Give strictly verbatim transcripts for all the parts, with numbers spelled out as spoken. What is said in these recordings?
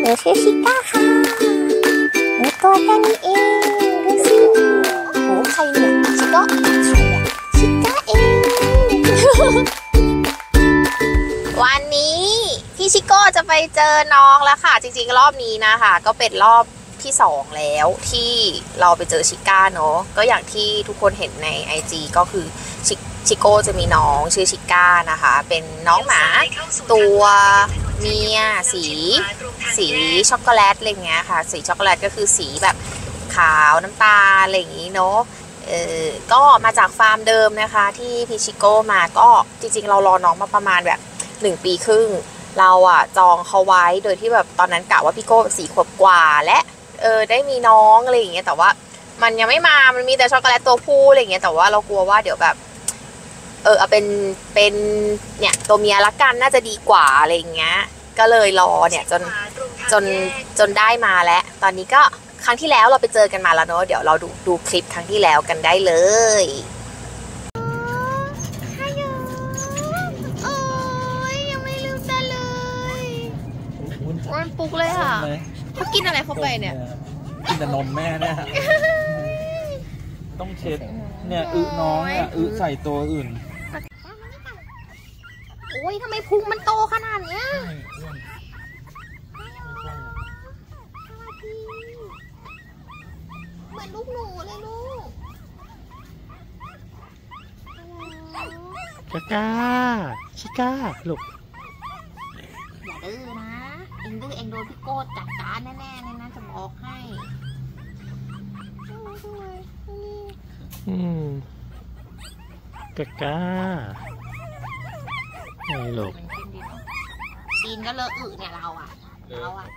นูชื่อชิก้าค่ะหนูตัวแค่นี้เองดูสิโอ้ใครเนี่ยชิก้าใครเนี่ยชิก้าเองวันนี้พี่ชิโก้จะไปเจอน้องแล้วค่ะจริงๆรอบนี้นะคะก็เป็นรอบที่สองแล้วที่เราไปเจอชิก้าเนาะก็อย่างที่ทุกคนเห็นใน ไอ จี ก็คือชิชิโก้จะมีน้องชื่อชิก้านะคะเป็นน้องหมาตัวเมียสีสีช็อกโกแลตอะไรเงี้ยค่ะสีช็อกโกแลตก็คือสีแบบขาวน้ำตาลอะไรอย่างงี้เนาะเออก็มาจากฟาร์มเดิมนะคะที่พี่ชิโก้มาก็จริงๆเรารอน้องมาประมาณแบบหนึ่งปีครึ่งเราอะจองเขาไว้โดยที่แบบตอนนั้นกะว่าพี่โก้สี่ขวบกว่าและเออได้มีน้องอะไรอย่างเงี้ยแต่ว่ามันยังไม่มามันมีแต่ช็อกโกแลตตัวผู้อะไรอย่างเงี้ยแต่ว่าเรากลัวว่าเดี๋ยวแบบเออเอาเป็นเป็นเนี่ยตัวเมียละกันน่าจะดีกว่าอะไรอย่างเงี้ยก็เลยรอเนี่ยจนจนจนได้มาแล้วตอนนี้ก็ครั้งที่แล้วเราไปเจอกันมาแล้วเนอะเดี๋ยวเราดูดูคลิปครั้งที่แล้วกันได้เลยมันปุกเลยค่ะเขากินอะไรเข้าไปเนี่ยกินแต่นมแม่เนี่ยต้องเช็ดเนี่ยอึน้องเนี่ยอึใส่ตัวอื่นโอ้ยทำไมพุงมันโตขนาดเนี้ยเหมือนลูกหนูเลยลูกชิก้าชิก้าลูกอย่าดื้อนะเอ็งดื้อเอ็งโดนพี่โก้จัดการแน่ๆเลยนะจะบอกให้อืมกะก้าไงลูกกินก็เลอะอึเนี่ยเราอ่ะเราอ่ะ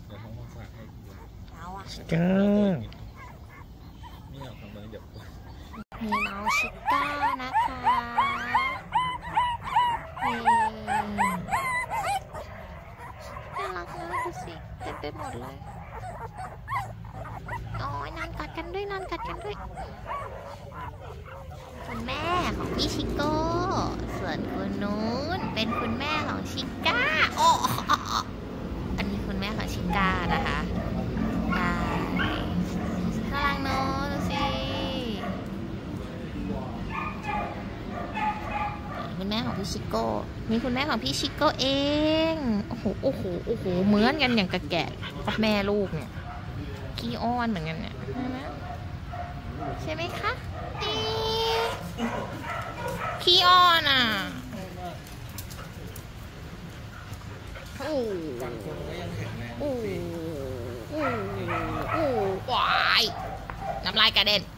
เราอ่ะก้ามีน้องชิก้านะคะนี่น่ารักนะดูสิเต็มไปหมดเลยโอ้ยนอนกัดกันด้วยนอนกัดกันด้วยคุณแม่ของพี่ชิโก้ส่วนคนนู้นเป็นคุณแม่ของชิก้าโอ้อันนี้คุณแม่ของชิก้านะคะได้น่ารักเนอะดูสิคุณแม่ของพี่ชิโก้มีคุณแม่ของพี่ชิโก้เองโอ้โหโอ้โหโอ้โหเหมือนกันอย่างกระแกะกับแม่ลูกเนี่ยขี้อ้อนเหมือนกันเนี่ยใช่ไหมคะขี้อ้อนอ่ะโอ้โอ้โอ้โอ้วายน้ำลายกระเด็น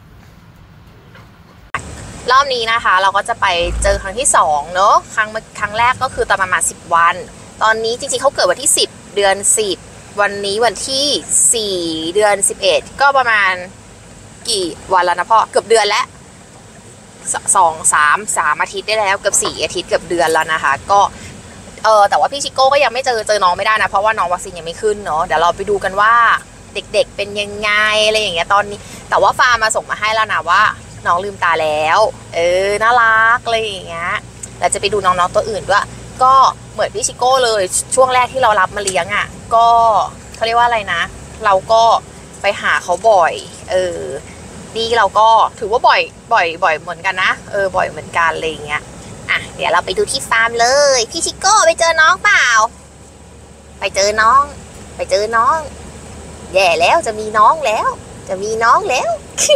รอบนี้นะคะเราก็จะไปเจอครั้งที่สองเนอะครั้งครั้งแรกก็คือตอนประมาณสิบวันตอนนี้จริงๆเขาเกิดวันที่สิบเดือนสิบวันนี้วันที่สี่เดือนสิบเอ็ดก็ประมาณกี่วันแล้วนะพ่อเกือบเดือนแล้วสองสามสามอาทิตย์ได้แล้วเกือบสี่อาทิตย์เกือบเดือนแล้วนะคะก็เออแต่ว่าพี่ชิโก้ก็ยังไม่เจอเจอน้องไม่ได้นะเพราะว่าน้องวัคซีนยังไม่ขึ้นเนาะเดี๋ยวเราไปดูกันว่าเด็กๆเป็นยังไงอะไรอย่างเงี้ยตอนนี้แต่ว่าฟาร์มมาส่งมาให้แล้วนะว่าน้องลืมตาแล้วเออน่ารักอะไรอย่างเงี้ยเราจะไปดูน้องๆตัวอื่นด้วยก็เหมือนพี่ชิโก้เลยช่วงแรกที่เรารับมาเลี้ยงอ่ะก็เขาเรียกว่าอะไรนะเราก็ไปหาเขาบ่อยเออดีเราก็ถือว่าบ่อยบ่อยบ่อยเหมือนกันนะเออบ่อยเหมือนกันอะไรอย่างเงี้ยอ่ะเดี๋ยวเราไปดูที่ฟาร์มเลยพี่ชิโก้ไปเจอน้องเปล่าไปเจอน้องไปเจอน้องแย่แล้วจะมีน้องแล้วจะมีน้องแล้ว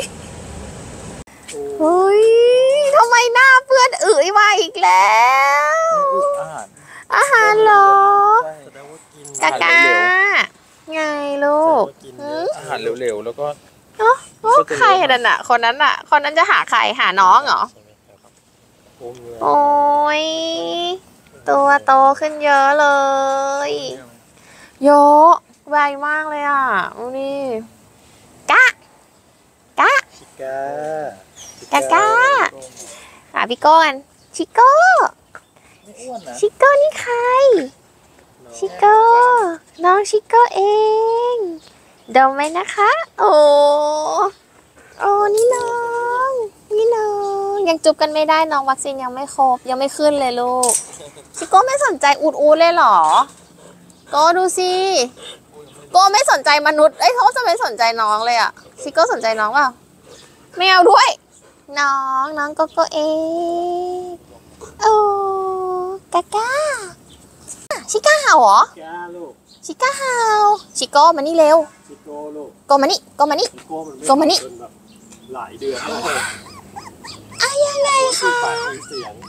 เฮ้ยทำไมหน้าเปื้อนอึ๋ยมาอีกแล้วอาหารเหรอกากาไงลูกอาหารเร็วๆแล้วก็เนาะใครนั่นน่ะคนนั้นน่ะคนนั้นจะหาใครหาน้องเหรอโอ้ยตัวโตขึ้นเยอะเลยเยอะไวมากเลยอ่ะนี่กะกะชิก้ากากาหาพี่โก้กันชิโก้ชิโก้นี่ใครชิโก้น้องชิโก้เองดมไหมนะคะโอ้โอ้นี่น้องนี่น้องยังจุบกันไม่ได้น้องวัคซีนยังไม่ครบยังไม่ขึ้นเลยลูกชิโก้ไม่สนใจอูดอูดเลยเหรอก็ดูสิโก้ไม่สนใจมนุษย์เอ้ยเขาจะไม่สนใจน้องเลยอะชิโก้สนใจน้องเปล่าไม่เอาด้วย น้องน้องโกโก้เองโอ้กาก้าชิก้าเห่าเหรอก้าลูกชิก้าเห่าชิโก้มานี่เร็วชิโก้ลูกโกมานี่โกมานี่ชิโก้มันไม่โกมานี่เป็นแบบหลายเดือนแล้วเลยอะยังไงคะปากมีเสียง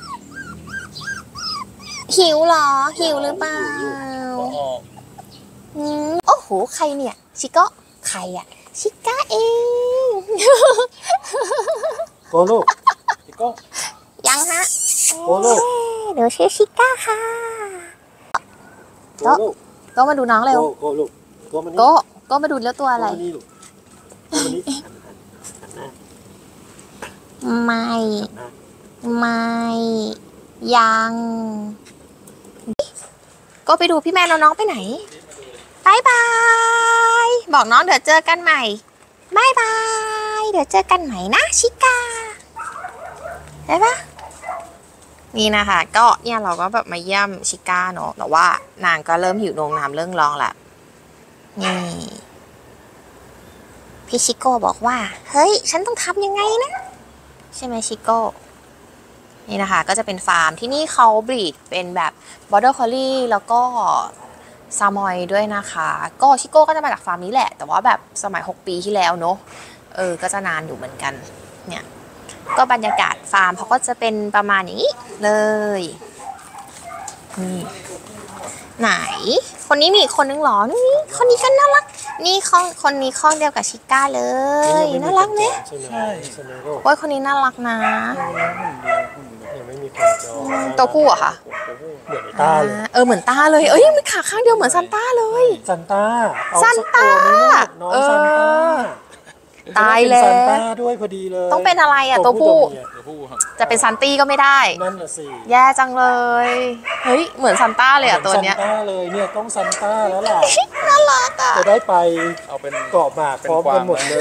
หิวเหรอหิวหรือเปล่าก็ออกอืมโอ้โหใครเนี่ยชิโก้ใครอะชิก้าเองโกลูกชิโก้ยังฮะโกลูกเดี๋ยวชื่อชิก้าค่ะโกลูกโก็มาดูน้องเร็วโกโกลูกโกมันนี่โก็โก็มาดูแล้วตัวอะไรโกมันนี่ลูกโกมันนี่หันหน้าไม่หันหน้าไม่ยังก็ไปดูพี่แมนแล้วน้องไปไหนบายบายบอกน้องเดี๋ยวเจอกันใหม่บายบายเดี๋ยวเจอกันใหม่นะชิก้าได้ปะนี่นะคะ ก็เนี่ยเราก็แบบมาเยี่ยมชิก้าเนาะแต่ว่านางก็เริ่มหิวนมน้ำเรื่องร้องแหละนี่พี่ชิโก้บอกว่าเฮ้ยฉันต้องทำยังไงนะใช่ไหมชิโก้นี่นะคะก็จะเป็นฟาร์มที่นี่เขาบรีดเป็นแบบบอร์เดอร์คอลลี่แล้วก็ซามอยด้วยนะคะก็ชิโก้ก็จะมาจากฟาร์มนี้แหละแต่ว่าแบบสมัยหกปีที่แล้วเนาะเออก็จะนานอยู่เหมือนกันเนี่ยก็บรรยากาศฟาร์มเขาก็จะเป็นประมาณอย่างนี้เลยนี่ไหนคนนี้มีอีกคนนึงหรอนี่คนนี้ก็น่ารักนี่ข้องคนนี้ข้องเดียวกับชิก้าเลยน่ารักไหมใช่ไหมใช่ไหมลูกโอ้ยคนนี้น่ารักนะยังไม่มีคนจองตัวผู้เหรอคะเหมือนไอ้ต้าเลยเออเหมือนต้าเลยเอ้ยมีขาข้างเดียวเหมือนซันต้าเลยซันต้าเอาซันสักต้าตัวไหมลูกน้องซันต้าตายแล้วซันต้าด้วยพอดีเลยต้องเป็นอะไรอ่ะตัวผู้ตัวผู้ครับจะเป็นซันตี้ก็ไม่ได้นั่นน่ะสิแย่จังเลยเฮ้ยเหมือนซันต้าเลยอ่ะตัวเนี้ยซันต้าเลยเนี่ยต้องซันต้าแล้วล่ะน่ารักอ่ะจะได้ไปเอาเป็นเกาะหมากพร้อมกันหมดเลย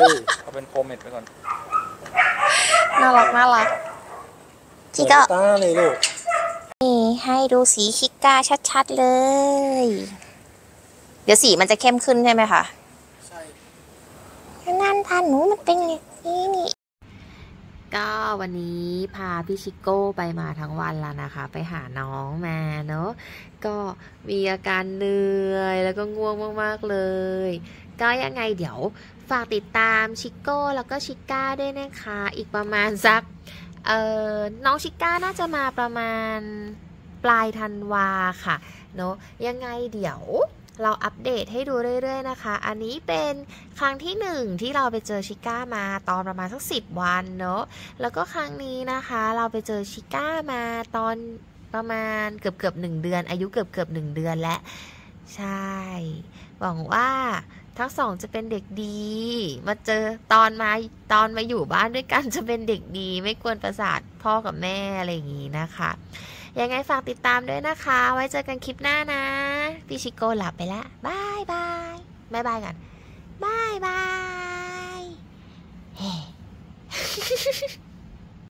เอาเป็นโคเมดไปก่อนน่ารักน่ารักชิโก้ซันต้าเลยลูกนี่ให้ดูสีชิก้าชัดๆเลย เดี๋ยวสีมันจะเข้มขึ้นใช่ไหมคะใช่นั่นพันหนูมันเป็นอย่างนี้นี่ก็วันนี้พาพี่ชิโก้ไปมาทั้งวันแล้วนะคะ ไปหาน้องมาเนาะก็มีอาการเหนื่อยแล้วก็ง่วงมากๆเลยก็ยังไงเดี๋ยวฝากติดตามชิโก้แล้วก็ชิก้าด้วยนะคะอีกประมาณสักเอ่อน้องชิก้าน่าจะมาประมาณปลายธันวาค่ะเนาะยังไงเดี๋ยวเราอัปเดตให้ดูเรื่อยๆนะคะอันนี้เป็นครั้งที่หนึ่งที่เราไปเจอชิก้ามาตอนประมาณสักสิบวันเนาะแล้วก็ครั้งนี้นะคะเราไปเจอชิก้ามาตอนประมาณเกือบเกือบหนึ่งเดือนอายุเกือบเกือบหนึ่งเดือนและใช่หวังว่าทั้งสองจะเป็นเด็กดีมาเจอตอนมาตอนมาอยู่บ้านด้วยกันจะเป็นเด็กดีไม่กวนประสาทพ่อกับแม่อะไรอย่างนี้นะคะยังไงฝากติดตามด้วยนะคะไว้เจอกันคลิปหน้านะพี่ชิโก้หลับไปแล้วบายบายบายบายกันบายบายเฮ้